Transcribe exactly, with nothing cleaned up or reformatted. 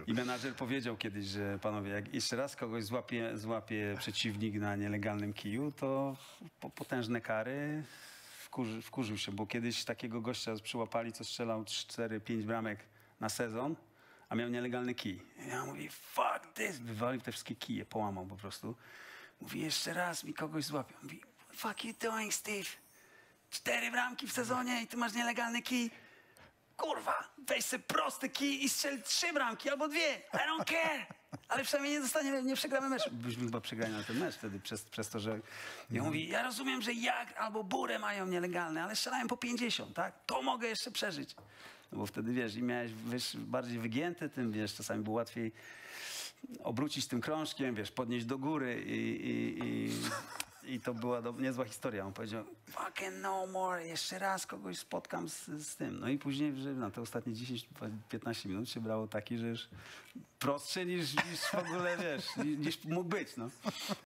I menadżer powiedział kiedyś, że panowie, jak jeszcze raz kogoś złapie, złapie przeciwnik na nielegalnym kiju, to po, potężne kary. Wkurzy, wkurzył się, bo kiedyś takiego gościa przyłapali, co strzelał cztery pięć bramek na sezon, a miał nielegalny kij. I ja mówię, fuck this! Wywalił te wszystkie kije, połamał po prostu. Mówi, jeszcze raz mi kogoś złapie. Mówi, fuck you doing, Steve? Cztery bramki w sezonie i ty masz nielegalny kij? Kurwa, weź sobie prosty kij i strzel trzy bramki albo dwie. I don't care. Ale przynajmniej nie dostaniemy, nie przegramy meczu. Byśmy chyba przegrali na ten mecz wtedy przez, przez to, że... Ja mówi, ja rozumiem, że Jak albo Burę mają nielegalne, ale strzelają po pięćdziesiąt, tak? To mogę jeszcze przeżyć. No bo wtedy, wiesz, i miałeś wiesz, bardziej wygięty tym, wiesz, czasami było łatwiej obrócić tym krążkiem, wiesz, podnieść do góry i... i, i... I to była do, niezła historia. On powiedział, fucking no more, jeszcze raz kogoś spotkam z, z tym. No i później, że na te ostatnie dziesięć piętnaście minut się brało taki, że już prostszy niż, niż w ogóle, wiesz, niż, niż mógł być, no.